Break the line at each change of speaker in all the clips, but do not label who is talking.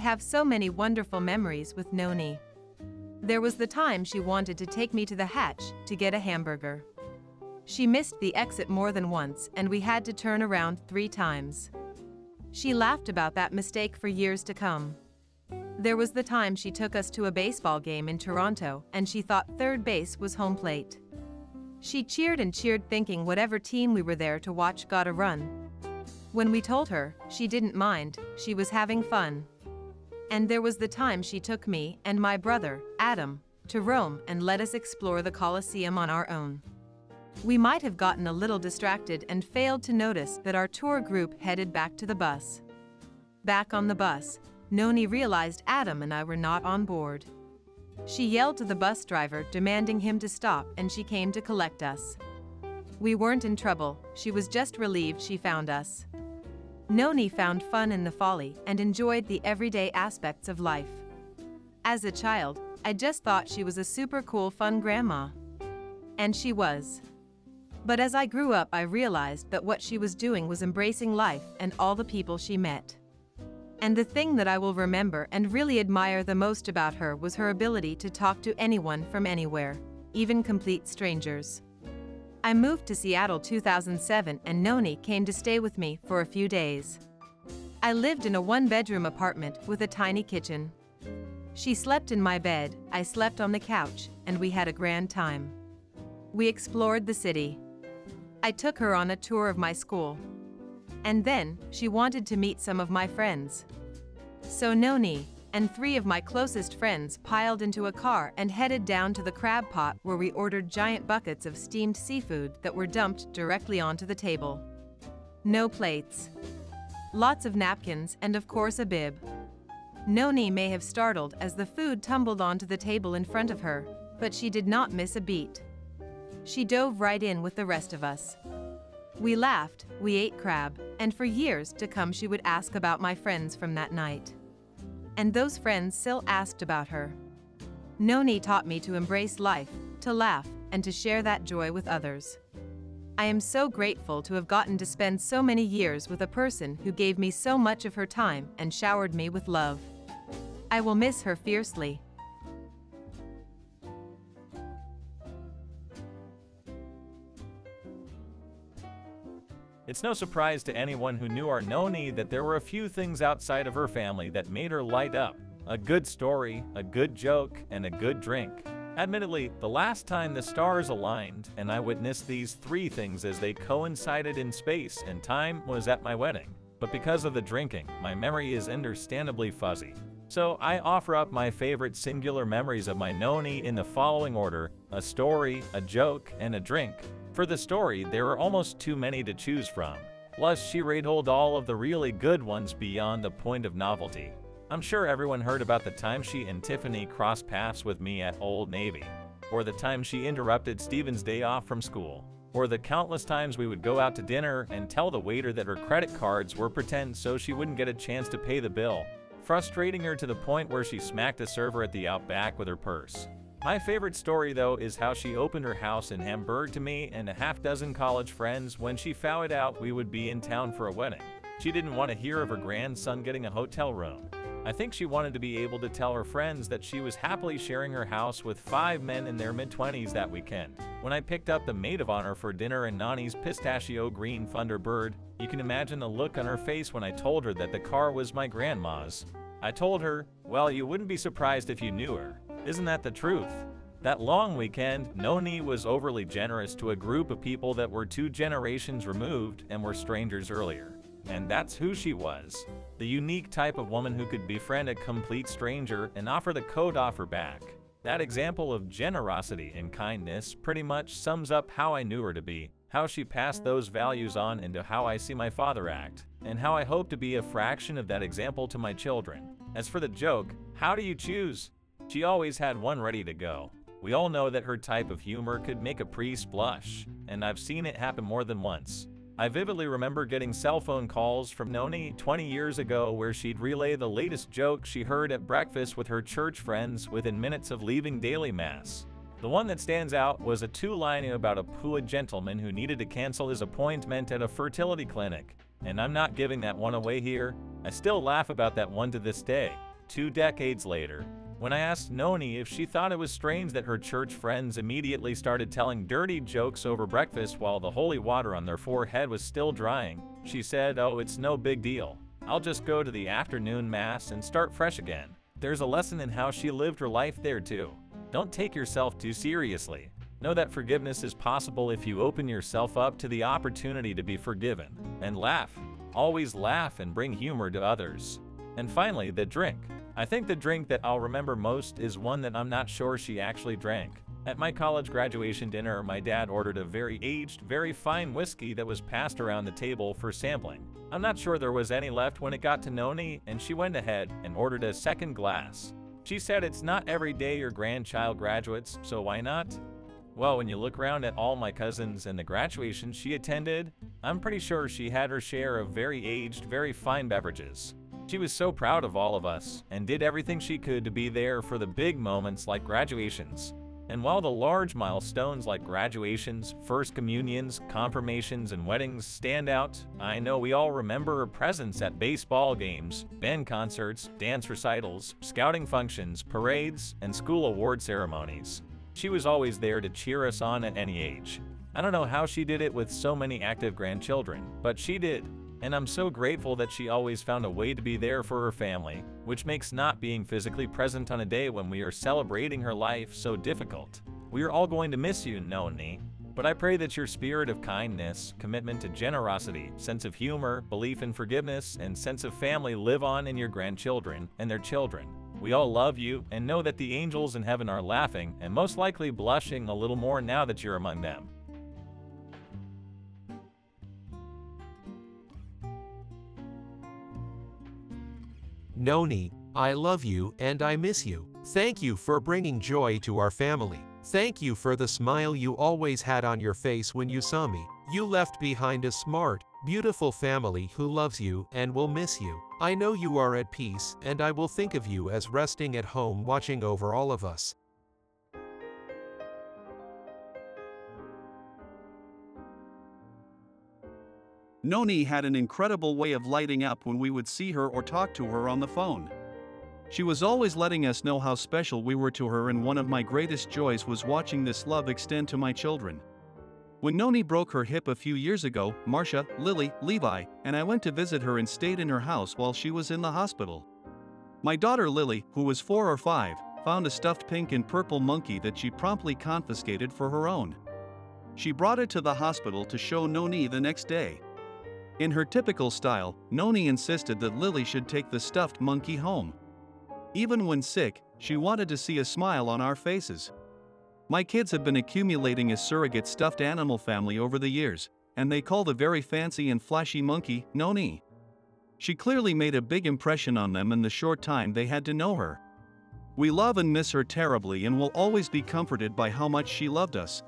have so many wonderful memories with Noni. There was the time she wanted to take me to the hatch to get a hamburger. She missed the exit more than once and we had to turn around 3 times. She laughed about that mistake for years to come. There was the time she took us to a baseball game in Toronto and she thought third base was home plate. She cheered and cheered thinking whatever team we were there to watch got a run. When we told her, she didn't mind, she was having fun. And there was the time she took me and my brother, Adam, to Rome and let us explore the Colosseum on our own. We might have gotten a little distracted and failed to notice that our tour group headed back to the bus. Back on the bus, Noni realized Adam and I were not on board. She yelled to the bus driver demanding him to stop and she came to collect us. We weren't in trouble, she was just relieved she found us. Noni found fun in the folly and enjoyed the everyday aspects of life. As a child, I just thought she was a super cool fun grandma. And she was. But as I grew up I realized that what she was doing was embracing life and all the people she met. And the thing that I will remember and really admire the most about her was her ability to talk to anyone from anywhere, even complete strangers. I moved to Seattle 2007 and Noni came to stay with me for a few days. I lived in a 1-bedroom apartment with a tiny kitchen. She slept in my bed, I slept on the couch, and we had a grand time. We explored the city. I took her on a tour of my school. And then, she wanted to meet some of my friends. So Noni and 3 of my closest friends piled into a car and headed down to the crab pot where we ordered giant buckets of steamed seafood that were dumped directly onto the table. No plates. Lots of napkins and of course a bib. Noni may have startled as the food tumbled onto the table in front of her, but she did not miss a beat. She dove right in with the rest of us. We laughed, we ate crab, and for years to come she would ask about my friends from that night. And those friends still asked about her. Noni taught me to embrace life, to laugh, and to share that joy with others. I am so grateful to have gotten to spend so many years with a person who gave me so much of her time and showered me with love. I will miss her fiercely.
It's no surprise to anyone who knew our Noni that there were a few things outside of her family that made her light up. A good story, a good joke, and a good drink. Admittedly, the last time the stars aligned and I witnessed these 3 things as they coincided in space and time was at my wedding. But because of the drinking, my memory is understandably fuzzy. So I offer up my favorite singular memories of my Noni in the following order: a story, a joke, and a drink. For the story, there are almost too many to choose from. Plus, she retold all of the really good ones beyond the point of novelty. I'm sure everyone heard about the time she and Tiffany crossed paths with me at Old Navy, or the time she interrupted Steven's day off from school, or the countless times we would go out to dinner and tell the waiter that her credit cards were pretend so she wouldn't get a chance to pay the bill, frustrating her to the point where she smacked a server at the Outback with her purse. My favorite story, though, is how she opened her house in Hamburg to me and a half-dozen college friends when she found out we would be in town for a wedding. She didn't want to hear of her grandson getting a hotel room. I think she wanted to be able to tell her friends that she was happily sharing her house with 5 men in their mid-20s that weekend. When I picked up the maid of honor for dinner in Nani's pistachio green Thunderbird, you can imagine the look on her face when I told her that the car was my grandma's. I told her, well, you wouldn't be surprised if you knew her. Isn't that the truth? That long weekend, Noni was overly generous to a group of people that were 2 generations removed and were strangers earlier. And that's who she was. The unique type of woman who could befriend a complete stranger and offer the code offer back. That example of generosity and kindness pretty much sums up how I knew her to be, how she passed those values on into how I see my father act, and how I hope to be a fraction of that example to my children. As for the joke, how do you choose? She always had one ready to go. We all know that her type of humor could make a priest blush, and I've seen it happen more than once. I vividly remember getting cell phone calls from Noni 20 years ago where she'd relay the latest joke she heard at breakfast with her church friends within minutes of leaving daily mass. The one that stands out was a 2-liner about a poor gentleman who needed to cancel his appointment at a fertility clinic. And I'm not giving that one away here. I still laugh about that one to this day. 2 decades later, when I asked Noni if she thought it was strange that her church friends immediately started telling dirty jokes over breakfast while the holy water on their forehead was still drying, she said, "Oh, it's no big deal. I'll just go to the afternoon mass and start fresh again." There's a lesson in how she lived her life there too. Don't take yourself too seriously. Know that forgiveness is possible if you open yourself up to the opportunity to be forgiven. And laugh. Always laugh and bring humor to others. And finally, the drink. I think the drink that I'll remember most is one that I'm not sure she actually drank. At my college graduation dinner, my dad ordered a very aged, very fine whiskey that was passed around the table for sampling. I'm not sure there was any left when it got to Noni, and she went ahead and ordered a second glass. She said it's not every day your grandchild graduates, so why not? Well, when you look around at all my cousins and the graduations she attended, I'm pretty sure she had her share of very aged, very fine beverages. She was so proud of all of us and did everything she could to be there for the big moments like graduations. And while the large milestones like graduations, first communions, confirmations, and weddings stand out, I know we all remember her presence at baseball games, band concerts, dance recitals, scouting functions, parades, and school award ceremonies. She was always there to cheer us on at any age. I don't know how she did it with so many active grandchildren, but she did. And I'm so grateful that she always found a way to be there for her family, which makes not being physically present on a day when we are celebrating her life so difficult. We are all going to miss you, Noni, but I pray that your spirit of kindness, commitment to generosity, sense of humor, belief in forgiveness, and sense of family live on in your grandchildren and their children. We all love you and know that the angels in heaven are laughing and most likely blushing a little more now that you're among them.
Noni, I love you and I miss you. Thank you for bringing joy to our family. Thank you for the smile you always had on your face when you saw me. You left behind a smart, beautiful family who loves you and will miss you. I know you are at peace, and I will think of you as resting at home watching over all of us.
Noni had an incredible way of lighting up when we would see her or talk to her on the phone. She was always letting us know how special we were to her, and one of my greatest joys was watching this love extend to my children. When Noni broke her hip a few years ago, Marcia, Lily, Levi, and I went to visit her and stayed in her house while she was in the hospital. My daughter Lily, who was 4 or 5, found a stuffed pink and purple monkey that she promptly confiscated for her own. She brought it to the hospital to show Noni the next day. In her typical style, Noni insisted that Lily should take the stuffed monkey home. Even when sick, she wanted to see a smile on our faces. My kids have been accumulating a surrogate stuffed animal family over the years, and they call the very fancy and flashy monkey Noni. She clearly made a big impression on them in the short time they had to know her. We love and miss her terribly and will always be comforted by how much she loved us.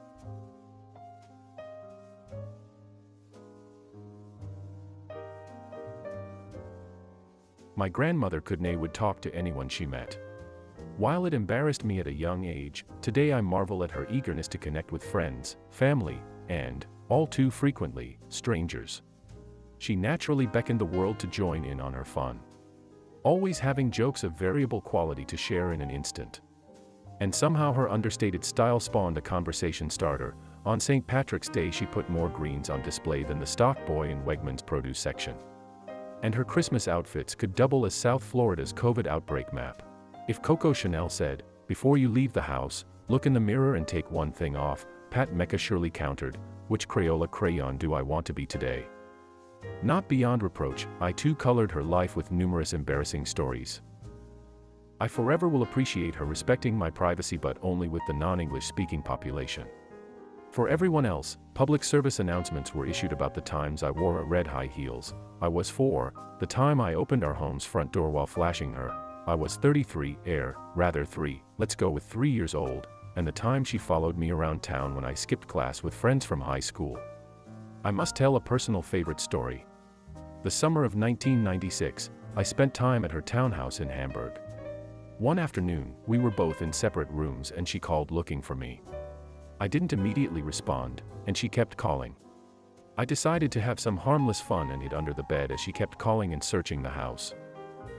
My grandmother Kudne would talk to anyone she met. While it embarrassed me at a young age, today I marvel at her eagerness to connect with friends, family, and, all too frequently, strangers. She naturally beckoned the world to join in on her fun, always having jokes of variable quality to share in an instant. And somehow her understated style spawned a conversation starter. On St. Patrick's Day she put more greens on display than the stock boy in Wegmans produce section. And her Christmas outfits could double as South Florida's COVID outbreak map. If Coco Chanel said, "Before you leave the house, look in the mirror and take one thing off," Pat Mecca surely countered, "Which Crayola crayon do I want to be today?" Not beyond reproach, I too colored her life with numerous embarrassing stories. I forever will appreciate her respecting my privacy, but only with the non-English speaking population. For everyone else, public service announcements were issued about the times I wore red high heels. I was 4, the time I opened our home's front door while flashing her. I was 33, rather 3, let's go with 3 years old, and the time she followed me around town when I skipped class with friends from high school. I must tell a personal favorite story. The summer of 1996, I spent time at her townhouse in Hamburg. One afternoon, we were both in separate rooms and she called looking for me. I didn't immediately respond, and she kept calling. I decided to have some harmless fun and hid under the bed as she kept calling and searching the house.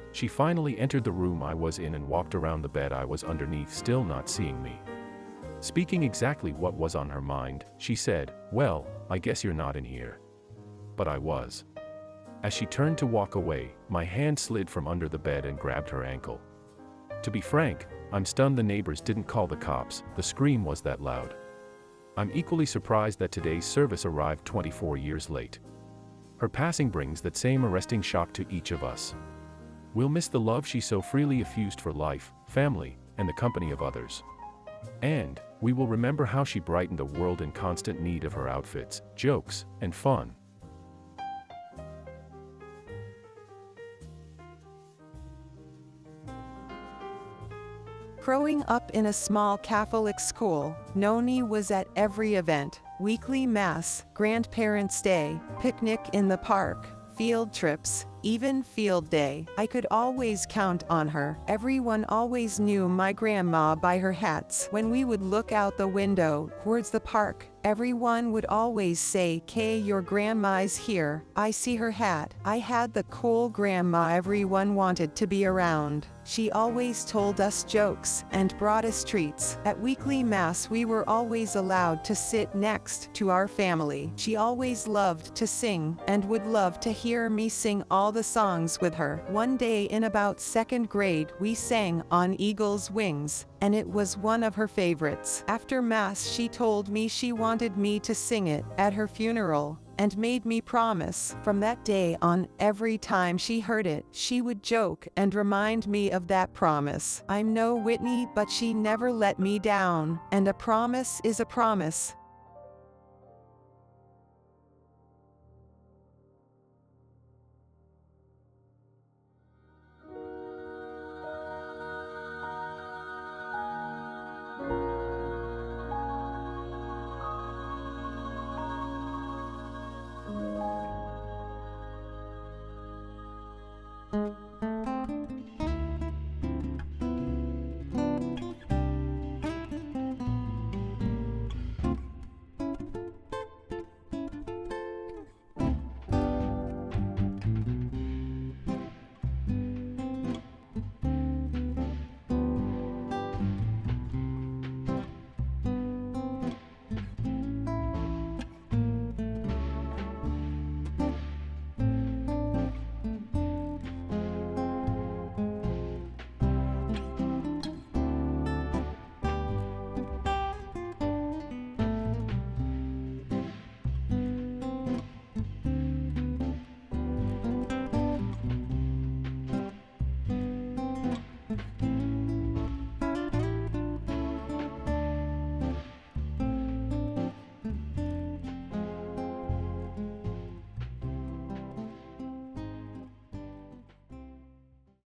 She finally entered the room I was in and walked around the bed I was underneath, still not seeing me. Speaking exactly what was on her mind, she said, "Well, I guess you're not in here." But I was. As she turned to walk away, my hand slid from under the bed and grabbed her ankle. To be frank, I'm stunned the neighbors didn't call the cops, the scream was that loud. I'm equally surprised that today's service arrived 24 years late. Her passing brings that same arresting shock to each of us. We'll miss the love she so freely effused for life, family, and the company of others. And we will remember how she brightened a world in constant need of her outfits, jokes, and fun.
Growing up in a small Catholic school, Noni was at every event: weekly mass, grandparents' day, picnic in the park, field trips, even field day. I could always count on her. Everyone always knew my grandma by her hats. When we would look out the window towards the park, everyone would always say, "Kay, your grandma's here. I see her hat." I had the cool grandma everyone wanted to be around. She always told us jokes and brought us treats. At weekly mass, we were always allowed to sit next to our family. She always loved to sing and would love to hear me sing all the songs with her. One day in about second grade, we sang "On Eagle's Wings," and it was one of her favorites. After mass, she told me she wanted me to sing it at her funeral, and made me promise. From that day on, every time she heard it, she would joke and remind me of that promise. I'm no Whitney, but she never let me down, and a promise is a promise.